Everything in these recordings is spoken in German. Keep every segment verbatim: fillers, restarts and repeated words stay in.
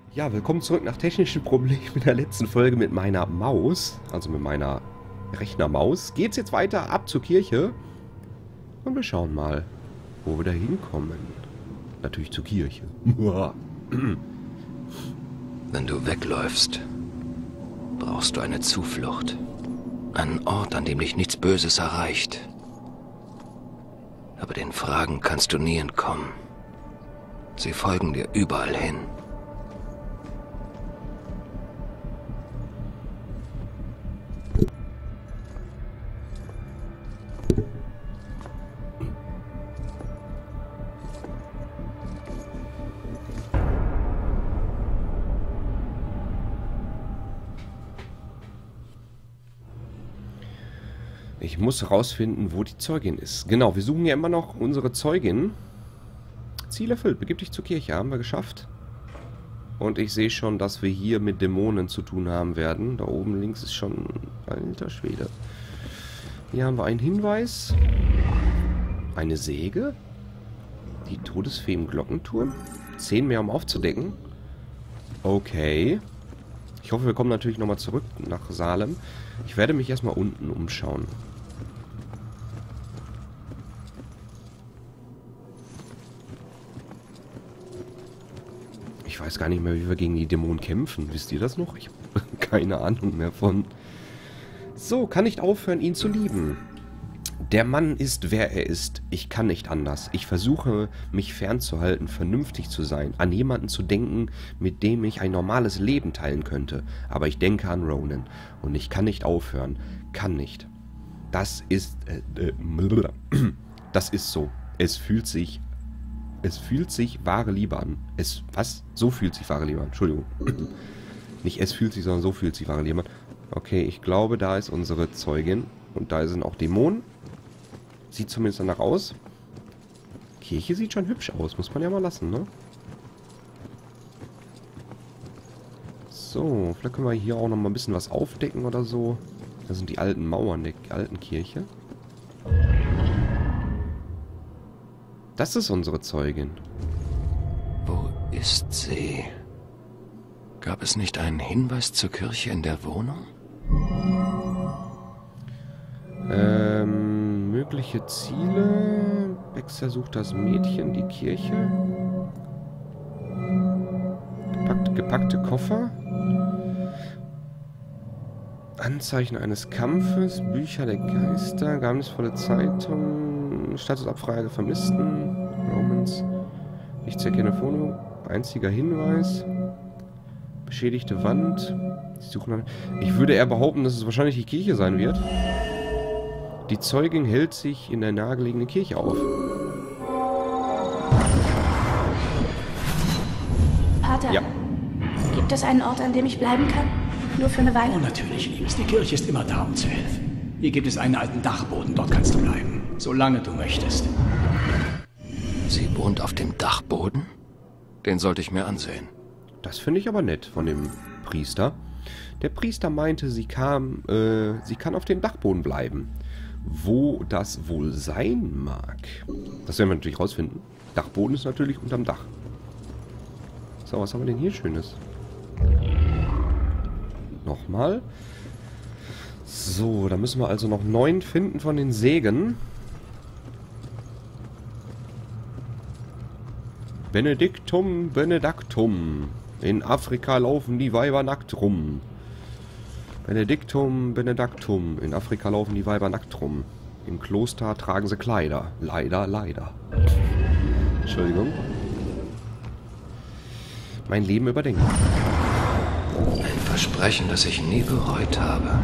Ja, willkommen zurück nach technischen Problemen in der letzten Folge mit meiner Maus, also mit meiner Rechnermaus. Geht's jetzt weiter ab zur Kirche und wir schauen mal, wo wir da hinkommen. Natürlich zur Kirche. Wenn du wegläufst, brauchst du eine Zuflucht. Einen Ort, an dem dich nichts Böses erreicht. Aber den Fragen kannst du nie entkommen. Sie folgen dir überall hin. Ich muss herausfinden, wo die Zeugin ist. Genau, wir suchen ja immer noch unsere Zeugin. Ziel erfüllt, begib dich zur Kirche, haben wir geschafft. Und ich sehe schon, dass wir hier mit Dämonen zu tun haben werden. Da oben links ist schon alter Schwede. Hier haben wir einen Hinweis. Eine Säge. Die Todesfee im Glockenturm. Zehn mehr, um aufzudecken. Okay. Ich hoffe, wir kommen natürlich nochmal zurück nach Salem. Ich werde mich erstmal unten umschauen. Ich weiß gar nicht mehr, wie wir gegen die Dämonen kämpfen. Wisst ihr das noch? Ich habe keine Ahnung mehr von. So, kann nicht aufhören, ihn zu lieben. Der Mann ist, wer er ist. Ich kann nicht anders. Ich versuche, mich fernzuhalten, vernünftig zu sein, an jemanden zu denken, mit dem ich ein normales Leben teilen könnte. Aber ich denke an Ronan. Und ich kann nicht aufhören. Kann nicht. Das ist... Äh, äh, das ist so. Es fühlt sich... Es fühlt sich wahre Liebe an. Es... Was? So fühlt sich wahre Liebe an. Entschuldigung. Nicht es fühlt sich, sondern so fühlt sich wahre Liebe an. Okay, ich glaube, da ist unsere Zeugin. Und da sind auch Dämonen. Sieht zumindest danach aus. Kirche sieht schon hübsch aus. Muss man ja mal lassen, ne? So, vielleicht können wir hier auch noch mal ein bisschen was aufdecken oder so. Das sind die alten Mauern der alten Kirche. Das ist unsere Zeugin. Wo ist sie? Gab es nicht einen Hinweis zur Kirche in der Wohnung? Ähm, mögliche Ziele. Baxter sucht das Mädchen, die Kirche. Gepackte, gepackte Koffer. Anzeichen eines Kampfes. Bücher der Geister. Geheimnisvolle Zeitung. Statusabfrage Vermissten. Romans. Ich zerkenne Telefon. Einziger Hinweis. Beschädigte Wand. Sie suchen. Ich würde eher behaupten, dass es wahrscheinlich die Kirche sein wird. Die Zeugin hält sich in der nahegelegenen Kirche auf. Pater, Ja. gibt es einen Ort, an dem ich bleiben kann? Nur für eine Weile? Oh, natürlich, Liebes. Die Kirche ist immer da, um zu helfen. Hier gibt es einen alten Dachboden, dort kannst du bleiben. Solange du möchtest. Sie wohnt auf dem Dachboden? Den sollte ich mir ansehen. Das finde ich aber nett von dem Priester. Der Priester meinte, sie kam, äh, sie kann auf dem Dachboden bleiben. Wo das wohl sein mag. Das werden wir natürlich rausfinden. Dachboden ist natürlich unterm Dach. So, was haben wir denn hier Schönes? Nochmal. So, da müssen wir also noch neun finden von den Sägen. Benediktum, Benedaktum. In Afrika laufen die Weiber nackt rum. Benediktum, Benedaktum. In Afrika laufen die Weiber nackt rum. Im Kloster tragen sie Kleider. Leider, leider. Entschuldigung. Mein Leben überdenken. Ein Versprechen, das ich nie bereut habe.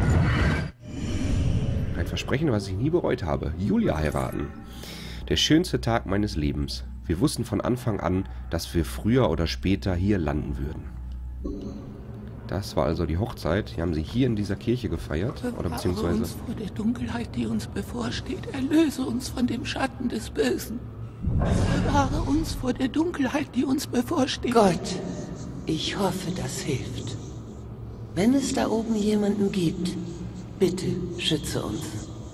Ein Versprechen, was ich nie bereut habe. Julia heiraten. Der schönste Tag meines Lebens. Wir wussten von Anfang an, dass wir früher oder später hier landen würden. Das war also die Hochzeit. Die haben sie hier in dieser Kirche gefeiert. Oder beziehungsweise... uns vor der Dunkelheit, die uns bevorsteht. Erlöse uns von dem Schatten des Bösen. Bewahre uns vor der Dunkelheit, die uns bevorsteht. Gott, ich hoffe, das hilft. Wenn es da oben jemanden gibt, bitte schütze uns.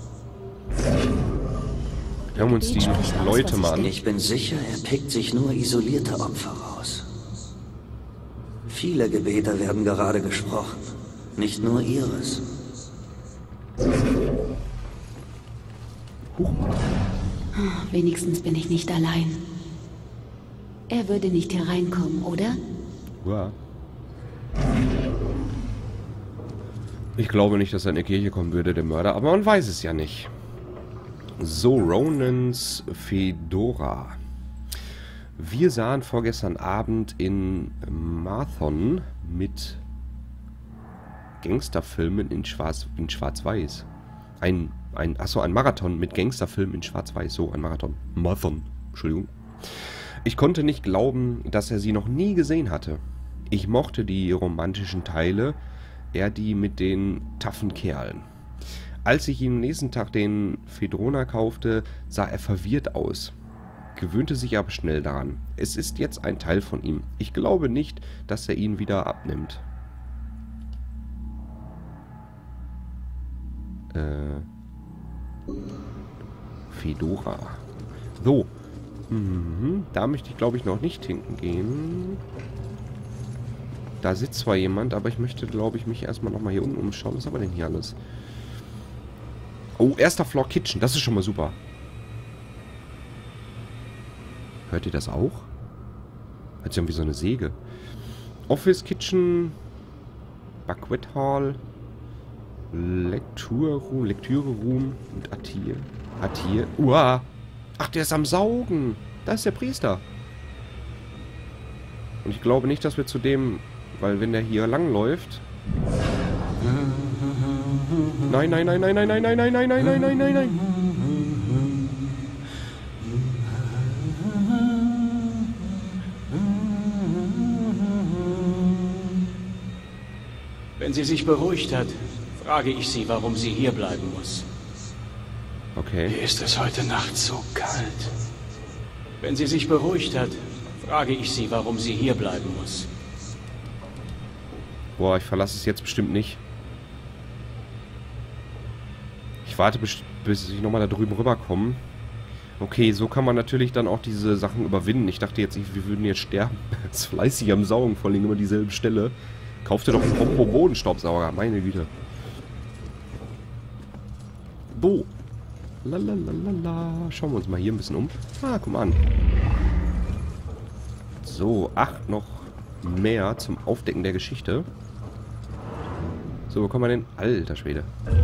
Hören wir uns die Leute mal an. Ich bin sicher, er pickt sich nur isolierte Opfer raus. Viele Gebete werden gerade gesprochen. Nicht nur ihres. Huch. Wenigstens bin ich nicht allein. Er würde nicht hier reinkommen, oder? Ja. Ich glaube nicht, dass er in die Kirche kommen würde, der Mörder, aber man weiß es ja nicht. So, Ronans Fedora. Wir sahen vorgestern Abend in Marathon mit Gangsterfilmen in Schwarz, in Schwarz-Weiß. Ein, ein, achso, ein Marathon mit Gangsterfilmen in Schwarz-Weiß. So, ein Marathon. Marathon. Entschuldigung. Ich konnte nicht glauben, dass er sie noch nie gesehen hatte. Ich mochte die romantischen Teile, er die mit den taffen Kerlen. Als ich ihm am nächsten Tag den Fedora kaufte, sah er verwirrt aus. Gewöhnte sich aber schnell daran. Es ist jetzt ein Teil von ihm. Ich glaube nicht, dass er ihn wieder abnimmt. Äh. Fedora. So. Mhm. Da möchte ich, glaube ich, noch nicht hingehen. Da sitzt zwar jemand, aber ich möchte, glaube ich, mich erstmal nochmal hier unten umschauen. Was haben wir denn hier alles? Oh, erster Floor Kitchen. Das ist schon mal super. Hört ihr das auch? Hört sich an wie so eine Säge. Office Kitchen. Banquet Hall. Lektüre-Room. Lektüre-Room. Und Atelier. Atelier. Uah. Ach, der ist am Saugen. Da ist der Priester. Und ich glaube nicht, dass wir zu dem... Weil wenn der hier langläuft... Nein, nein, nein, nein, nein, nein, nein, nein, nein, nein, nein, nein, nein, nein. Wenn sie sich beruhigt hat, frage ich sie, warum sie hier bleiben muss. Okay. Hier ist es heute Nacht so kalt. Wenn sie sich beruhigt hat, frage ich sie, warum sie hier bleiben muss. Boah, ich verlasse es jetzt bestimmt nicht. Ich warte, bis, bis ich nochmal da drüben rüberkomme. Okay, so kann man natürlich dann auch diese Sachen überwinden. Ich dachte jetzt, wir würden jetzt sterben. Das ist fleißig am Saugen, vor allem immer dieselbe Stelle. Kauf dir doch einen Combo-Bodenstaubsauger, meine Güte. So. Lalalala. Schauen wir uns mal hier ein bisschen um. Ah, guck mal an. So, acht noch mehr zum Aufdecken der Geschichte. So, wo kommen wir denn? Alter Schwede.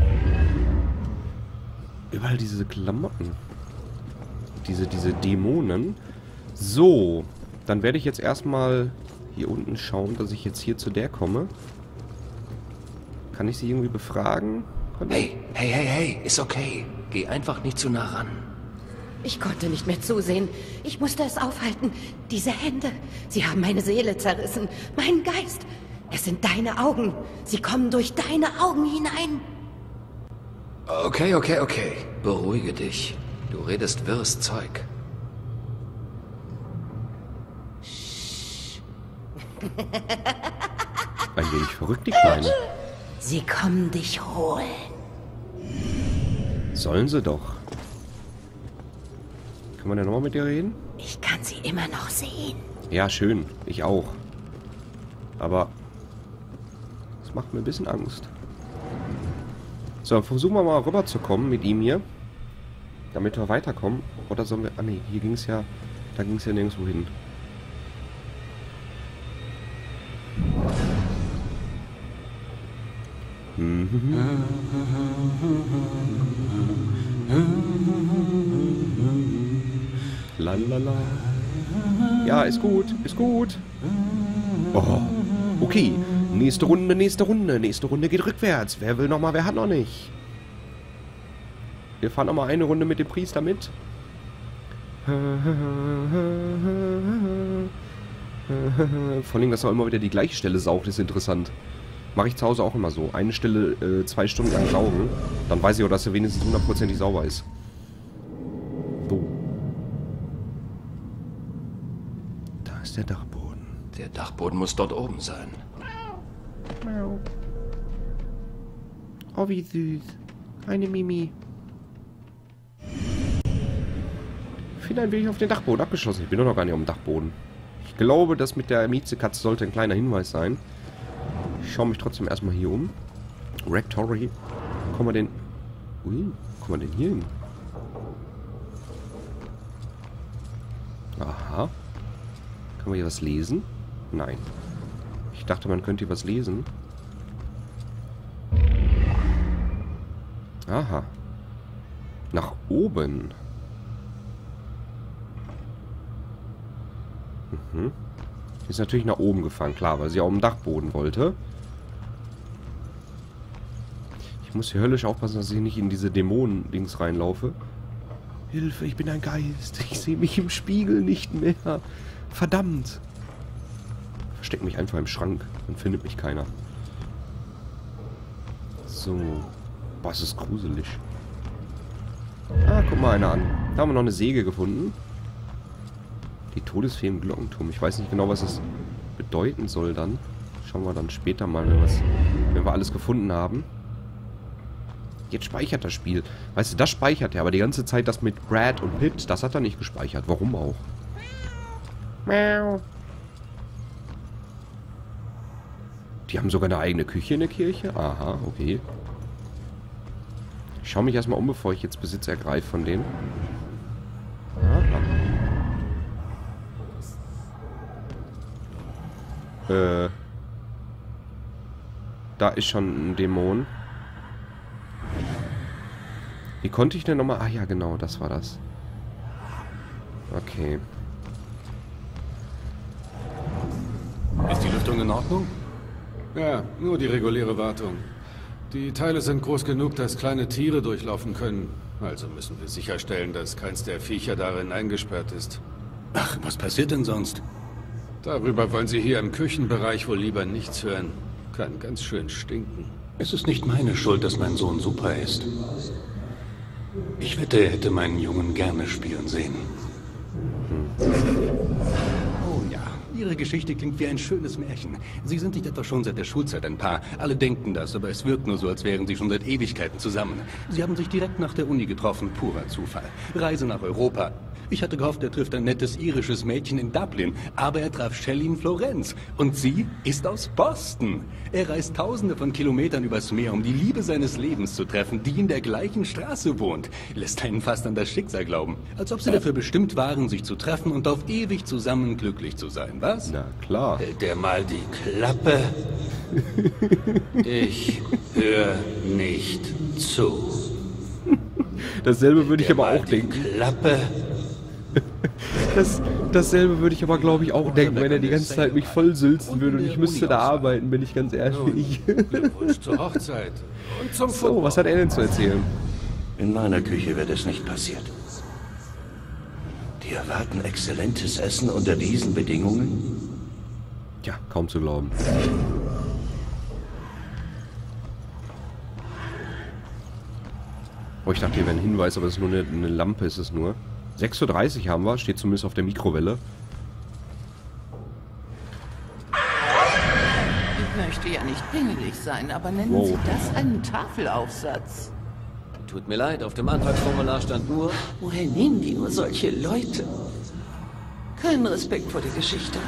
Überall diese Klamotten. Diese, diese Dämonen. So, dann werde ich jetzt erstmal hier unten schauen, dass ich jetzt hier zu der komme. Kann ich sie irgendwie befragen? Hey, hey, hey, hey, ist okay. Geh einfach nicht zu nah ran. Ich konnte nicht mehr zusehen. Ich musste es aufhalten. Diese Hände, sie haben meine Seele zerrissen. Meinen Geist. Es sind deine Augen. Sie kommen durch deine Augen hinein. Okay, okay, okay. Beruhige dich. Du redest wirres Zeug. Ein wenig verrückt, die Kleine. Sie kommen dich holen. Sollen sie doch. Kann man denn nochmal mit dir reden? Ich kann sie immer noch sehen. Ja, schön. Ich auch. Aber das macht mir ein bisschen Angst. So, versuchen wir mal rüberzukommen mit ihm hier. Damit wir weiterkommen. Oder sollen wir... Ah ne, hier ging es ja... Da ging es ja nirgendwo hin. Lalala. Ja, ist gut, ist gut. Oh, okay. Nächste Runde, nächste Runde. Nächste Runde geht rückwärts. Wer will noch mal, wer hat noch nicht? Wir fahren noch mal eine Runde mit dem Priester mit. Vor allem, dass er immer wieder die gleiche Stelle saugt, ist interessant. Mache ich zu Hause auch immer so. Eine Stelle äh, zwei Stunden lang saugen. Dann weiß ich auch, dass er wenigstens hundertprozentig sauber ist. So. Da ist der Dachboden. Der Dachboden muss dort oben sein. Oh, wie süß. Eine Mimi. Vielleicht bin ich auf den Dachboden abgeschossen. Ich bin doch noch gar nicht auf dem Dachboden. Ich Ich glaube, das mit der Miezekatze sollte ein kleiner Hinweis sein. Ich schaue mich trotzdem erstmal hier um. Rectory. Kommen wir denn... Ui, kommen wir denn hier hin? Aha. Kann man hier was lesen? Nein. Ich dachte, man könnte hier was lesen. Aha. Nach oben. Mhm. Ist natürlich nach oben gefahren, klar, weil sie auch im Dachboden wollte. Ich muss hier höllisch aufpassen, dass ich nicht in diese Dämonen-Dings reinlaufe. Hilfe, ich bin ein Geist. Ich sehe mich im Spiegel nicht mehr. Verdammt. Versteck mich einfach im Schrank. Dann findet mich keiner. So. Boah, es ist gruselig. Ah, guck mal einer an. Da haben wir noch eine Säge gefunden. Die Todesfee im Glockenturm. Ich weiß nicht genau, was das bedeuten soll dann. Schauen wir dann später mal, wenn, wenn wir alles gefunden haben. Jetzt speichert das Spiel. Weißt du, das speichert er, aber die ganze Zeit das mit Brad und Pitt, das hat er nicht gespeichert. Warum auch? Die haben sogar eine eigene Küche in der Kirche? Aha, okay. Ich schaue mich erstmal um, bevor ich jetzt Besitz ergreife von denen. Aha. Äh. Da ist schon ein Dämon. Wie konnte ich denn nochmal... Ah ja, genau, das war das. Okay. Ist die Lüftung in Ordnung? Ja, nur die reguläre Wartung. Die Teile sind groß genug, dass kleine Tiere durchlaufen können. Also müssen wir sicherstellen, dass keins der Viecher darin eingesperrt ist. Ach, was passiert denn sonst? Darüber wollen Sie hier im Küchenbereich wohl lieber nichts hören. Kann ganz schön stinken. Es ist nicht meine Schuld, dass mein Sohn super ist. Ich wette, er hätte meinen Jungen gerne spielen sehen. Oh ja, Ihre Geschichte klingt wie ein schönes Märchen. Sie sind nicht etwa schon seit der Schulzeit ein Paar. Alle denken das, aber es wirkt nur so, als wären Sie schon seit Ewigkeiten zusammen. Sie haben sich direkt nach der Uni getroffen, purer Zufall. Reise nach Europa. Ich hatte gehofft, er trifft ein nettes irisches Mädchen in Dublin, aber er traf Shelley in Florenz. Und sie ist aus Boston. Er reist tausende von Kilometern übers Meer, um die Liebe seines Lebens zu treffen, die in der gleichen Straße wohnt. Lässt einen fast an das Schicksal glauben. Als ob sie dafür bestimmt waren, sich zu treffen und auf ewig zusammen glücklich zu sein, was? Na klar. Hält der mal die Klappe? Ich höre nicht zu. Dasselbe würde ich aber auch denken. Klappe? Das, dasselbe würde ich aber, glaube ich, auch denken, wenn er die ganze Zeit mich voll sülzen würde und ich müsste da arbeiten, bin ich ganz ehrlich. Glückwunsch zur Hochzeit. Und zum So, was hat er denn zu erzählen? In meiner Küche wird es nicht passiert. Die erwarten exzellentes Essen unter diesen Bedingungen? Ja, kaum zu glauben. Oh, ich dachte, hier wäre ein Hinweis, aber es ist nur eine, eine Lampe, ist es nur. sechs Uhr dreißig haben wir, steht zumindest auf der Mikrowelle. Ich möchte ja nicht pingelig sein, aber nennen Wow. Sie das einen Tafelaufsatz? Tut mir leid, auf dem Antragsformular stand nur... Woher nehmen die nur solche Leute? Keinen Respekt vor der Geschichte.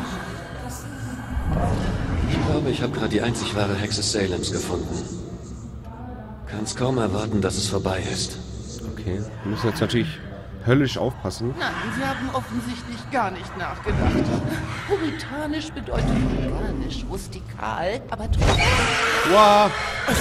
Ich glaube, ich habe gerade die einzig wahre Hexe Salems gefunden. Kann's kaum erwarten, dass es vorbei ist. Okay, wir müssen jetzt natürlich höllisch aufpassen. Nein, Sie haben offensichtlich gar nicht nachgedacht. Puritanisch bedeutet organisch, rustikal, aber trotzdem... Wow.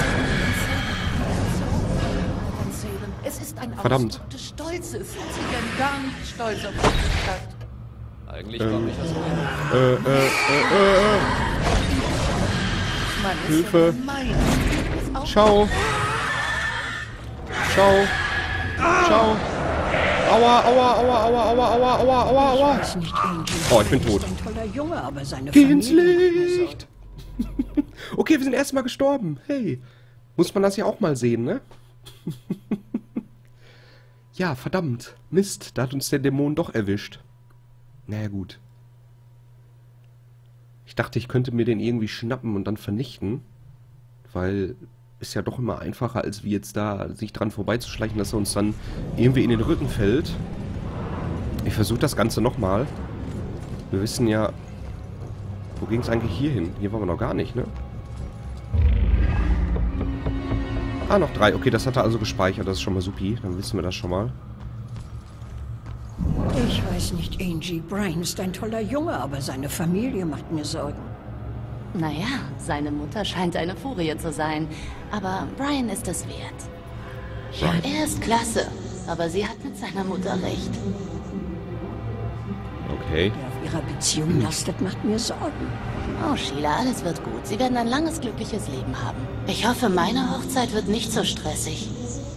Es ist ein Verdammt. Ausdruck des Stolzes. Sind Sie denn gar nicht stolz auf diese Stadt? Eigentlich komme ich aus dem... Äh, äh, äh, äh, äh. Mann, ist Hilfe. ja gemein. Ist auch- Ciao. Ciao. Ciao. Aua, aua, aua, aua, aua, aua, aua, aua, aua. Oh, ich bin tot. Ein toller Junge, aber seine Geh ins Familie- Licht. Okay, wir sind erstmal gestorben. Hey. Muss man das ja auch mal sehen, ne? Ja, verdammt. Mist, da hat uns der Dämon doch erwischt. Naja, gut. Ich dachte, ich könnte mir den irgendwie schnappen und dann vernichten. Weil ist ja doch immer einfacher, als wie jetzt da sich dran vorbeizuschleichen, dass er uns dann irgendwie in den Rücken fällt. Ich versuche das Ganze nochmal. Wir wissen ja... Wo ging es eigentlich hier hin? Hier waren wir noch gar nicht, ne? Ah, noch drei. Okay, das hat er also gespeichert. Das ist schon mal supi. Dann wissen wir das schon mal. Ich weiß nicht, Angie. Brian ist ein toller Junge, aber seine Familie macht mir Sorgen. Naja, seine Mutter scheint eine Furie zu sein. Aber Brian ist es wert. Ja, er ist klasse. Aber sie hat mit seiner Mutter recht. Okay. Der auf ihrer Beziehung lastet, macht mir Sorgen. Oh, Sheila, alles wird gut. Sie werden ein langes, glückliches Leben haben. Ich hoffe, meine Hochzeit wird nicht so stressig.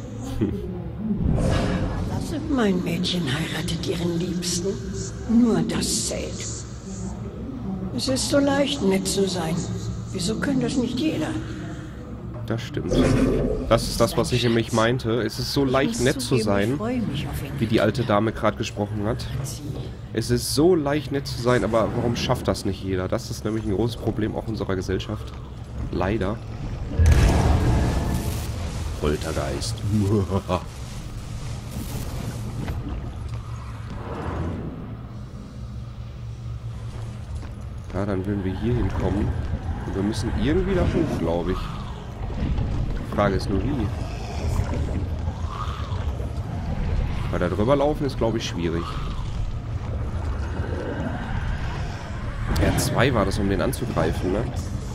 Mein Mädchen heiratet ihren Liebsten. Nur das zählt. Es ist so leicht, nett zu sein. Wieso kann das nicht jeder? Das stimmt. Das ist das, was ich nämlich meinte. Es ist so leicht, nett zu sein, wie die alte Dame gerade gesprochen hat. Es ist so leicht, nett zu sein, aber warum schafft das nicht jeder? Das ist nämlich ein großes Problem auch unserer Gesellschaft. Leider. Poltergeist. Ja, dann würden wir hier hinkommen. Und wir müssen irgendwie da hoch, glaube ich. Die Frage ist nur wie. Weil da drüber laufen ist, glaube ich, schwierig. R zwei war das, um den anzugreifen, ne?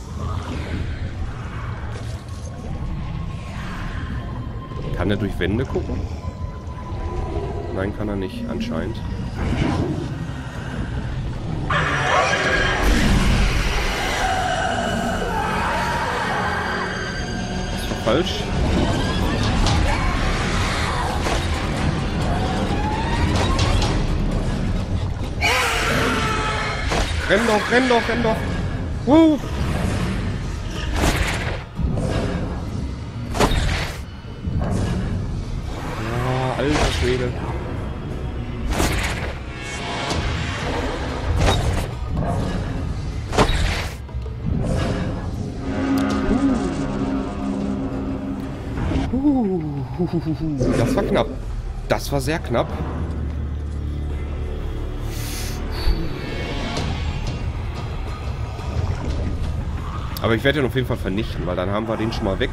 Kann er durch Wände gucken? Nein, kann er nicht, anscheinend. Falsch. Renn doch, renn doch, renn doch. Woo. Ja, alter Schwede. Das war knapp. Das war sehr knapp. Aber ich werde ihn auf jeden Fall vernichten, weil dann haben wir den schon mal weg.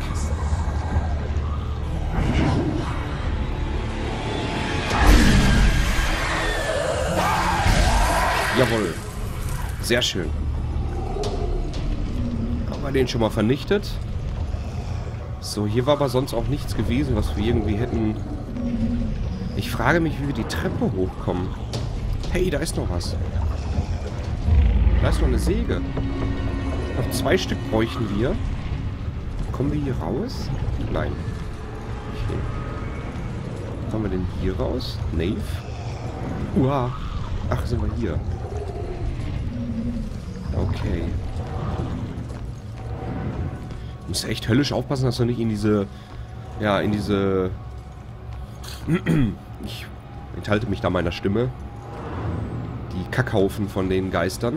Jawohl. Sehr schön. Haben wir den schon mal vernichtet. So, hier war aber sonst auch nichts gewesen, was wir irgendwie hätten... Ich frage mich, wie wir die Treppe hochkommen. Hey, da ist noch was. Da ist noch eine Säge. Noch zwei Stück bräuchten wir. Kommen wir hier raus? Nein. Okay. Kommen wir denn hier raus? Nave? Uah. Ach, sind wir hier. Okay. Du musst echt höllisch aufpassen, dass du nicht in diese... Ja, in diese... Ich enthalte mich da meiner Stimme. Die Kackhaufen von den Geistern.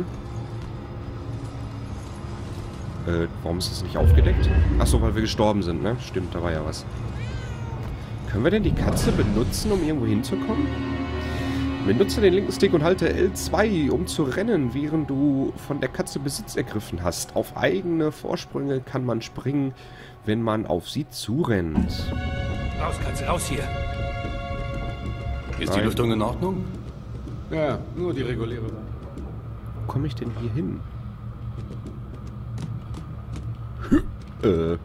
Äh, warum ist das nicht aufgedeckt? Achso, weil wir gestorben sind, ne? Stimmt, da war ja was. Können wir denn die Katze benutzen, um irgendwo hinzukommen? Benutze den linken Stick und halte L zwei, um zu rennen, während du von der Katze Besitz ergriffen hast. Auf eigene Vorsprünge kann man springen, wenn man auf sie zurennt. Raus, Katze, raus hier! Ist Nein. die Lüftung in Ordnung? Ja, nur die reguläre. Wo komme ich denn hier hin? Äh.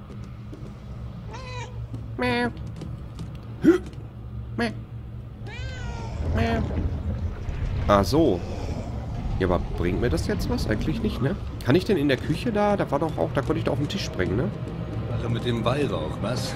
Ah, so. Ja, aber bringt mir das jetzt was? Eigentlich nicht, ne? Kann ich denn in der Küche da? Da war doch auch, da konnte ich da auf den Tisch springen, ne? Also mit dem Weihrauch, was?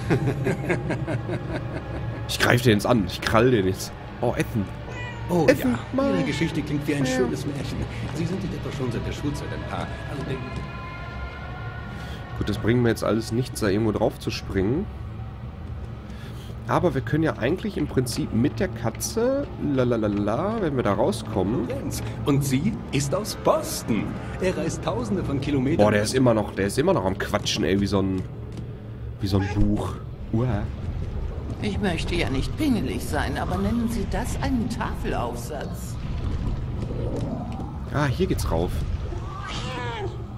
Ich greife den jetzt an. Ich krall den jetzt. Oh, Essen. Oh Essen, ja, mal. Ihre Geschichte klingt wie ein schönes Märchen. Sie sind nicht etwa schon seit der Schulzeit ein Paar. Alle denken... Gut, das bringt mir jetzt alles nichts, da irgendwo drauf zu springen. Aber wir können ja eigentlich im Prinzip mit der Katze, lalalala, wenn wir da rauskommen. Und sie ist aus Boston. Er reist tausende von Kilometern. Boah, der ist immer noch, der ist immer noch am Quatschen, ey, wie so ein, wie so ein Buch. Uah. Ich möchte ja nicht pingelig sein, aber nennen Sie das einen Tafelaufsatz? Ah, hier geht's rauf.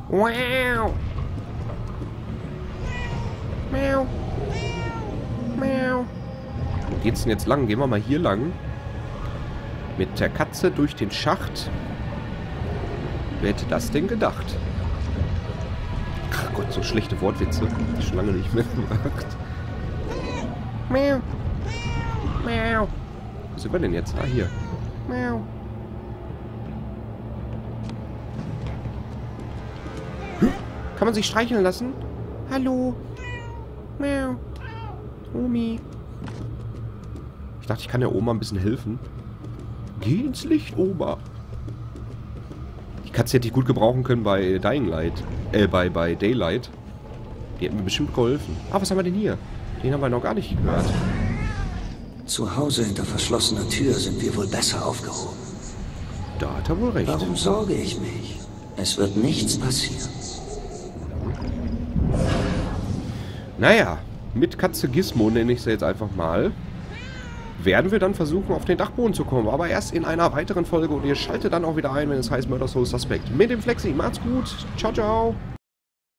Wow. Miau. Miau. Wo geht's denn jetzt lang? Gehen wir mal hier lang. Mit der Katze durch den Schacht. Wer hätte das denn gedacht? Ach Gott, so schlechte Wortwitze. Hab ich schon lange nicht mehr gemacht. Miau. Miau. Wo sind wir denn jetzt? Ah, hier. Miau. Kann man sich streicheln lassen? Hallo. Miau. Omi. Ich dachte, ich kann der Oma ein bisschen helfen. Geh ins Licht, Oma. Die Katze hätte ich gut gebrauchen können bei Dying Light. Äh, bei, bei Daylight. Die hätten mir bestimmt geholfen. Ah, was haben wir denn hier? Den haben wir noch gar nicht gehört. Zu Hause hinter verschlossener Tür sind wir wohl besser aufgehoben. Da hat er wohl recht. Warum sorge ich mich? Es wird nichts passieren. Naja, mit Katze Gizmo, nenne ich sie jetzt einfach mal, werden wir dann versuchen, auf den Dachboden zu kommen. Aber erst in einer weiteren Folge und ihr schaltet dann auch wieder ein, wenn es heißt Murder Soul Suspect. Mit dem Flexi. Macht's gut. Ciao, ciao.